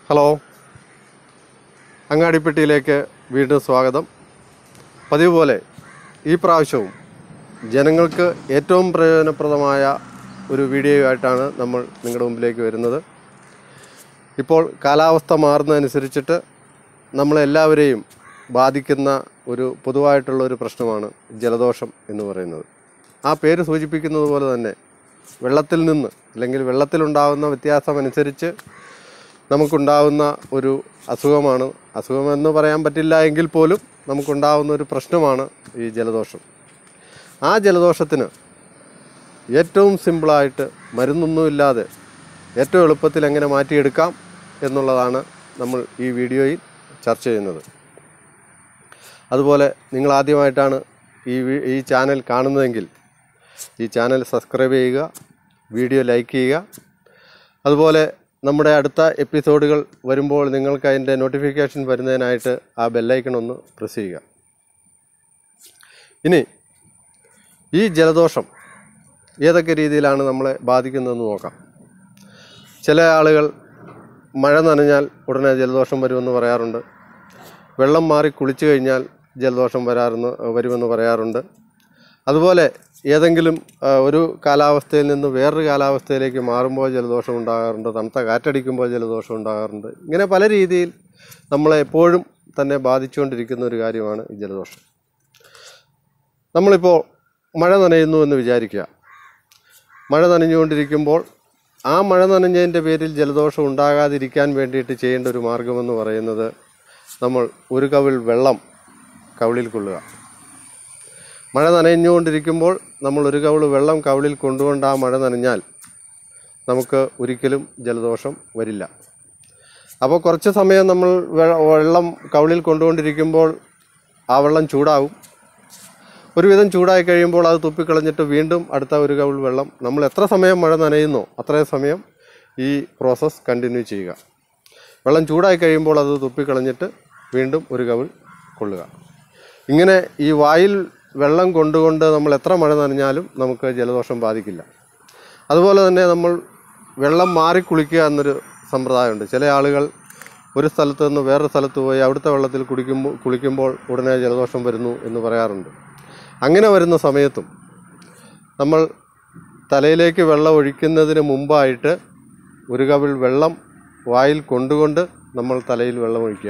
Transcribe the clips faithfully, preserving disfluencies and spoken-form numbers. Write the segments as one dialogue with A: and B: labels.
A: Hello, അങ്ങാടിപ്പെട്ടിയിലേക്ക് വീണ്ടും സ്വാഗതം. പതിവ് പോലെ ഈ പ്രാവശ്യവും ജനങ്ങൾക്ക് ഏറ്റവും പ്രയോജനപ്രദമായ ഒരു വീഡിയോ ആയിട്ടാണ് നമ്മൾ നിങ്ങളുടെ മുമ്പിലേക്ക് വരുന്നത്. ഇപ്പോൾ കാലാവസ്ഥ മാറുന്നതനുസരിച്ചിട്ട് നമ്മളെല്ലാവരെയും ബാധിക്കുന്ന ഒരു പൊതുവായിട്ടുള്ള ഒരു പ്രശ്നമാണ് ജലദോഷം എന്ന് പറയുന്നത്. ആ പേര് സൂചിപ്പിക്കുന്നത് പോലെ തന്നെ വെള്ളത്തിൽ നിന്ന് അല്ലെങ്കിൽ വെള്ളത്തിലുണ്ടാകുന്ന വ്യത്യാസമനുസരിച്ച് നമുക്കുണ്ടാകുന്ന ഒരു അസുഖമാണ്. അസുഖമെന്ന് പറയാൻ പറ്റില്ല എങ്കിൽ പോലും നമുക്കുണ്ടാകുന്ന ഒരു പ്രശ്നമാണ് ഈ ജലദോഷം. ആ ജലദോഷത്തിന് ഏറ്റവും സിമ്പിളായിട്ട് മരുന്നൊന്നുമില്ലാതെ ഏറ്റവും എളുപ്പത്തിൽ എങ്ങനെ മാറ്റിയെടുക്കാം എന്നുള്ളതാണ് നമ്മൾ ഈ വീഡിയോയിൽ ചർച്ച ചെയ്യുന്നത്. അതുപോലെ നിങ്ങൾ ആദ്യമായിട്ടാണ് ഈ ഈ ചാനൽ കാണുന്നതെങ്കിൽ ഈ ചാനൽ സബ്സ്ക്രൈബ് ചെയ്യുക, വീഡിയോ ലൈക്ക് ചെയ്യുക. അതുപോലെ നമ്മുടെ അടുത്ത എപ്പിസോഡുകൾ വരുമ്പോൾ നിങ്ങൾക്ക് അതിൻ്റെ നോട്ടിഫിക്കേഷൻ വരുന്നതിനായിട്ട് ആ ബെല്ലൈക്കൺ ഒന്ന് പ്രസ് ചെയ്യുക. ഇനി ഈ ജലദോഷം ഏതൊക്കെ രീതിയിലാണ് നമ്മളെ ബാധിക്കുന്നതെന്ന് നോക്കാം. ചില ആളുകൾ മഴ നനഞ്ഞാൽ ഉടനെ ജലദോഷം വരുമെന്ന് പറയാറുണ്ട്. വെള്ളം മാറി കുളിച്ചു കഴിഞ്ഞാൽ ജലദോഷം വരാറെന്ന് വരുമെന്ന് പറയാറുണ്ട്. അതുപോലെ ഏതെങ്കിലും ഒരു കാലാവസ്ഥയിൽ നിന്ന് വേറൊരു കാലാവസ്ഥയിലേക്ക് മാറുമ്പോൾ ജലദോഷം ഉണ്ടാകാറുണ്ട്. തണുത്ത കാറ്റടിക്കുമ്പോൾ ജലദോഷം ഉണ്ടാകാറുണ്ട്. ഇങ്ങനെ പല രീതിയിൽ നമ്മളെ എപ്പോഴും തന്നെ ബാധിച്ചുകൊണ്ടിരിക്കുന്ന ഒരു കാര്യമാണ് ഈ ജലദോഷം. നമ്മളിപ്പോൾ മഴ നനയുന്നു എന്ന് വിചാരിക്കുക. മഴ നനഞ്ഞുകൊണ്ടിരിക്കുമ്പോൾ ആ മഴ നനഞ്ഞതിൻ്റെ പേരിൽ ജലദോഷം ഉണ്ടാകാതിരിക്കാൻ വേണ്ടിയിട്ട് ചെയ്യേണ്ട ഒരു മാർഗമെന്ന് പറയുന്നത് നമ്മൾ ഒരു കവിൾ വെള്ളം കവിളിൽ കൊള്ളുക. മഴ നനഞ്ഞുകൊണ്ടിരിക്കുമ്പോൾ നമ്മൾ ഒരു കവിൾ വെള്ളം കവിളിൽ കൊണ്ടുകൊണ്ട് ആ മഴ നനഞ്ഞാൽ നമുക്ക് ഒരിക്കലും ജലദോഷം വരില്ല. അപ്പോൾ കുറച്ച് സമയം നമ്മൾ വെള്ളം കവിളിൽ കൊണ്ടുകൊണ്ടിരിക്കുമ്പോൾ ആ വെള്ളം ചൂടാവും. ഒരുവിധം ചൂടായി കഴിയുമ്പോൾ അത് തുപ്പിക്കളഞ്ഞിട്ട് വീണ്ടും അടുത്ത ഒരു കവിൾ വെള്ളം, നമ്മൾ എത്ര സമയം മഴ നനയുന്നോ അത്രയും സമയം ഈ പ്രോസസ്സ് കണ്ടിന്യൂ ചെയ്യുക. വെള്ളം ചൂടായി കഴിയുമ്പോൾ അത് തുപ്പിക്കളഞ്ഞിട്ട് വീണ്ടും ഒരു കവിൾ കൊള്ളുക. ഇങ്ങനെ ഈ വായിൽ വെള്ളം കൊണ്ടുകൊണ്ട് നമ്മൾ എത്ര മഴ നനഞ്ഞാലും നമുക്ക് ജലദോഷം ബാധിക്കില്ല. അതുപോലെ തന്നെ നമ്മൾ വെള്ളം മാറി കുളിക്കുക എന്നൊരു സമ്പ്രദായമുണ്ട്. ചില ആളുകൾ ഒരു സ്ഥലത്ത് നിന്ന് വേറൊരു സ്ഥലത്ത് പോയി അവിടുത്തെ വെള്ളത്തിൽ കുടിക്കുമ്പോൾ കുളിക്കുമ്പോൾ ഉടനെ ജലദോഷം വരുന്നു എന്ന് പറയാറുണ്ട്. അങ്ങനെ വരുന്ന സമയത്തും നമ്മൾ തലയിലേക്ക് വെള്ളം ഒഴിക്കുന്നതിന് മുമ്പായിട്ട് ഒരു കവിൾ വെള്ളം വായിൽ കൊണ്ടുകൊണ്ട് നമ്മൾ തലയിൽ വെള്ളം ഒഴിക്കുക.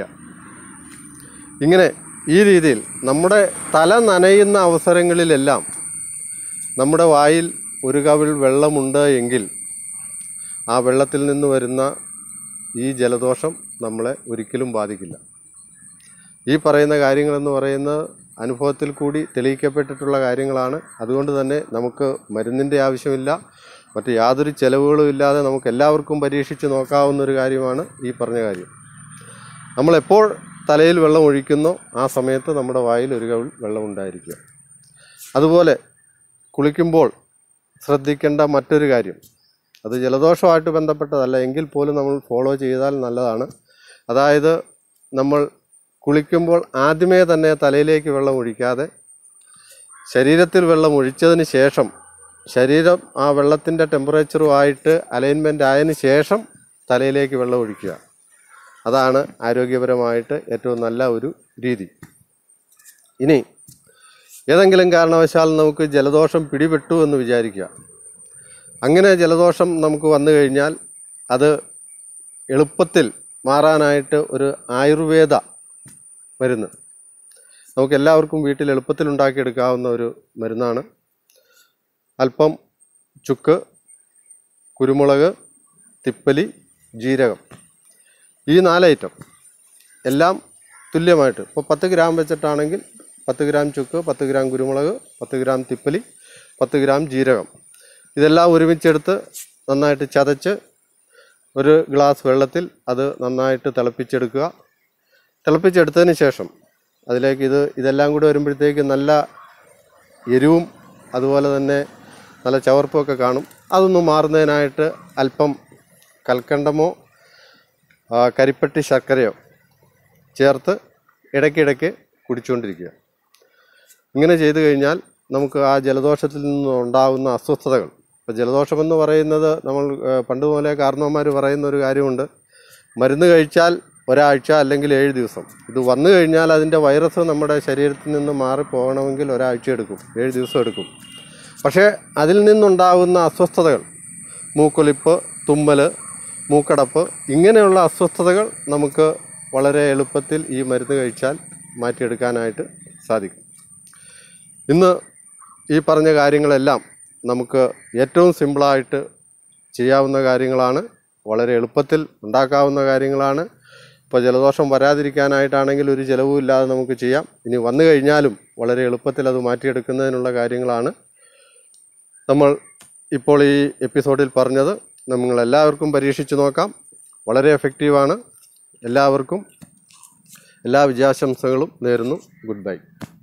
A: ഇങ്ങനെ ഈ രീതിയിൽ നമ്മുടെ തല നനയുന്ന അവസരങ്ങളിലെല്ലാം നമ്മുടെ വായിൽ ഒരു കവിൾ വെള്ളമുണ്ട് എങ്കിൽ ആ വെള്ളത്തിൽ നിന്ന് വരുന്ന ഈ ജലദോഷം നമ്മളെ ഒരിക്കലും ബാധിക്കില്ല. ഈ പറയുന്ന കാര്യങ്ങളെന്ന് പറയുന്നത് അനുഭവത്തിൽ കൂടി തെളിയിക്കപ്പെട്ടിട്ടുള്ള കാര്യങ്ങളാണ്. അതുകൊണ്ട് തന്നെ നമുക്ക് മരുന്നിൻ്റെ ആവശ്യമില്ല, മറ്റ് യാതൊരു ചിലവുകളും ഇല്ലാതെ നമുക്ക് എല്ലാവർക്കും പരീക്ഷിച്ച് നോക്കാവുന്ന ഒരു കാര്യമാണ് ഈ പറഞ്ഞ കാര്യം. നമ്മളെപ്പോൾ തലയിൽ വെള്ളം ഒഴിക്കുന്നോ ആ സമയത്ത് നമ്മുടെ വായിൽ ഒരു കവിൾ വെള്ളം ഉണ്ടായിരിക്കുക. അതുപോലെ കുളിക്കുമ്പോൾ ശ്രദ്ധിക്കേണ്ട മറ്റൊരു കാര്യം, അത് ജലദോഷമായിട്ട് ബന്ധപ്പെട്ടതല്ല എങ്കിൽ പോലും നമ്മൾ ഫോളോ ചെയ്താൽ നല്ലതാണ്. അതായത് നമ്മൾ കുളിക്കുമ്പോൾ ആദ്യമേ തന്നെ തലയിലേക്ക് വെള്ളം ഒഴിക്കാതെ ശരീരത്തിൽ വെള്ളം ഒഴിച്ചതിന് ശേഷം ശരീരം ആ വെള്ളത്തിൻ്റെ ടെമ്പറേച്ചറുമായിട്ട് അലൈൻമെൻ്റ് ആയതിനു ശേഷം തലയിലേക്ക് വെള്ളം ഒഴിക്കുക. അതാണ് ആരോഗ്യപരമായിട്ട് ഏറ്റവും നല്ല ഒരു രീതി. ഇനി ഏതെങ്കിലും കാരണവശാൽ നമുക്ക് ജലദോഷം പിടിപെട്ടു എന്ന് വിചാരിക്കുക. അങ്ങനെ ജലദോഷം നമുക്ക് വന്നു കഴിഞ്ഞാൽ അത് എളുപ്പത്തിൽ മാറാനായിട്ട് ഒരു ആയുർവേദ മരുന്ന് നമുക്ക് എല്ലാവർക്കും വീട്ടിൽ എളുപ്പത്തിൽ ഉണ്ടാക്കിയെടുക്കാവുന്ന ഒരു മരുന്നാണ്. അല്പം ചുക്ക്, കുരുമുളക്, തിപ്പലി, ജീരകം, ഈ നാല് ഐറ്റം എല്ലാം തുല്യമായിട്ട്, ഇപ്പോൾ പത്ത് ഗ്രാം വെച്ചിട്ടാണെങ്കിൽ പത്ത് ഗ്രാം ചുക്ക്, പത്ത് ഗ്രാം കുരുമുളക്, പത്ത് ഗ്രാം തിപ്പലി, പത്ത് ഗ്രാം ജീരകം, ഇതെല്ലാം ഒരുമിച്ചെടുത്ത് നന്നായിട്ട് ചതച്ച് ഒരു ഗ്ലാസ് വെള്ളത്തിൽ അത് നന്നായിട്ട് തിളപ്പിച്ചെടുക്കുക. തിളപ്പിച്ചെടുത്തതിന് ശേഷം അതിലേക്ക് ഇത് ഇതെല്ലാം കൂടി വരുമ്പോഴത്തേക്ക് നല്ല എരിവും അതുപോലെ തന്നെ നല്ല ചവർപ്പുമൊക്കെ കാണും. അതൊന്നും മാറുന്നതിനായിട്ട് അല്പം കൽക്കണ്ടമോ കരിപ്പട്ടി ശർക്കരയോ ചേർത്ത് ഇടയ്ക്കിടയ്ക്ക് കുടിച്ചുകൊണ്ടിരിക്കുക. ഇങ്ങനെ ചെയ്തു കഴിഞ്ഞാൽ നമുക്ക് ആ ജലദോഷത്തിൽ നിന്നുണ്ടാകുന്ന അസ്വസ്ഥതകൾ, ഇപ്പോൾ ജലദോഷമെന്ന് പറയുന്നത് നമ്മൾ പണ്ട് പോലെ കാരണവന്മാർ പറയുന്ന ഒരു കാര്യമുണ്ട്, മരുന്ന് കഴിച്ചാൽ ഒരാഴ്ച അല്ലെങ്കിൽ ഏഴ് ദിവസം. ഇത് വന്നു കഴിഞ്ഞാൽ അതിൻ്റെ വൈറസ് നമ്മുടെ ശരീരത്തിൽ നിന്ന് മാറിപ്പോകണമെങ്കിൽ ഒരാഴ്ച എടുക്കും, ഏഴ് ദിവസം എടുക്കും. പക്ഷേ അതിൽ നിന്നുണ്ടാകുന്ന അസ്വസ്ഥതകൾ, മൂക്കൊലിപ്പ്, തുമ്മൽ, മൂക്കടപ്പ്, ഇങ്ങനെയുള്ള അസ്വസ്ഥതകൾ നമുക്ക് വളരെ എളുപ്പത്തിൽ ഈ മരുന്ന് കഴിച്ചാൽ മാറ്റിയെടുക്കാനായിട്ട് സാധിക്കും. ഇന്ന് ഈ പറഞ്ഞ കാര്യങ്ങളെല്ലാം നമുക്ക് ഏറ്റവും സിമ്പിളായിട്ട് ചെയ്യാവുന്ന കാര്യങ്ങളാണ്, വളരെ എളുപ്പത്തിൽ ഉണ്ടാക്കാവുന്ന കാര്യങ്ങളാണ്. ഇപ്പോൾ ജലദോഷം വരാതിരിക്കാനായിട്ടാണെങ്കിൽ ഒരു ചിലവും ഇല്ലാതെ നമുക്ക് ചെയ്യാം. ഇനി വന്നു കഴിഞ്ഞാലും വളരെ എളുപ്പത്തിൽ അത് മാറ്റിയെടുക്കുന്നതിനുള്ള കാര്യങ്ങളാണ് നമ്മൾ ഇപ്പോൾ ഈ എപ്പിസോഡിൽ പറഞ്ഞത്. നമ്മളെല്ലാവർക്കും പരീക്ഷിച്ച് നോക്കാം. വളരെ എഫക്റ്റീവാണ്. എല്ലാവർക്കും എല്ലാ വിജയാശംസകളും നേരുന്നു. Good by.